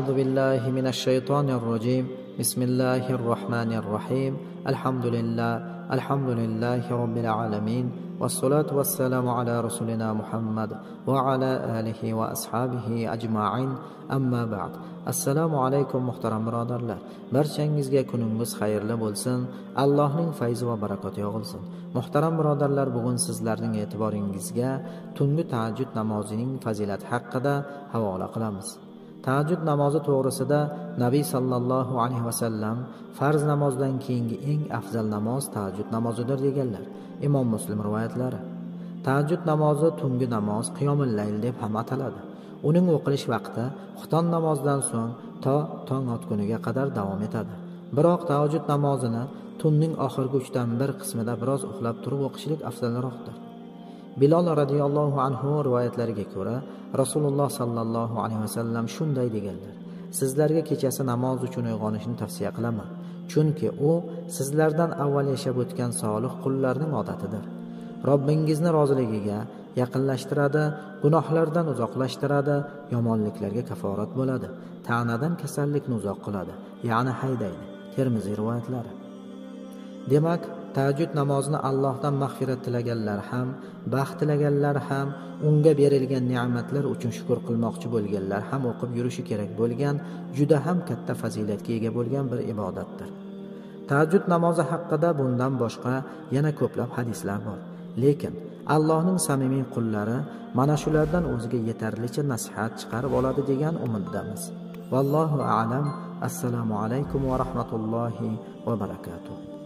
أعوذ بالله من الشيطان الرجيم. بسم الله الرحمن الرحيم. الحمد لله رب العالمين، والصلاة والسلام على رسولنا محمد وعلى آله وأصحابه أجمعين. أما بعد. Assalomu alaykum muhtaram birodarlar. Barchangizga kuningiz xayrli bo'lsin. Allohning fayzi va barakoti yog'ilsin. Muhtaram birodarlar, bugun sizlarning e'tiboringizga tungi tahajjud namozining fazilati haqida havola qilamiz. Tahajjud namozi to'g'risida Nabiy sallallohu alayhi vasallam farz namozdan keyingi eng afzal namoz tahajjud namozidir deganlar. Imom Muslim rivoyatlari. Tahajjud namozi tungi namoz, qiyomul layl deb ham ataladi. Uning o'qilish vaqti xufton namozidan so'ng to tong otguniga qadar davom etadi. Biroq tahajjud namozini tunning oxirgi 1/3 qismida biroz uxlab turib o'qishlik afzalroqdir. Bilol radhiyallohu anhu rivoyatlariga ko'ra, Rasululloh sallallohu alayhi vasallam shunday deganlar: sizlarga kechasi namoz uchun uyg'onishni tavsiya qilaman, chunki u sizlardan avval yashab o'tgan solih qullarning odatidir. Robbingizni roziligiga yaqinlashtiradi, gunohlardan uzoqlashtiradi, yomonliklarga kaforat bo'ladi, ta'nadan kasallikni uzoq qiladi, ya'ni haydaydi. Termiziy rivoyatlari. Demak, tahajjud namozini Allohdan mag'firat tilaganlar ham, baxt tilaganlar ham, unga berilgan ne'matlar uchun shukr qilmoqchi bo'lganlar ham o'qib yurishi kerak bo'lgan, juda ham katta fazilatga ega bo'lgan bir ibodatdir. Tahajjud namozi haqida bundan boshqa yana ko'plab hadislar bor. Lekin Allohning samimiy qullari mana shulardan o'ziga yetarlicha nasihat chiqarib oladi degan umiddamiz. Vallohu a'lam. Assalomu alaykum va rahmatullohi va barakatuh.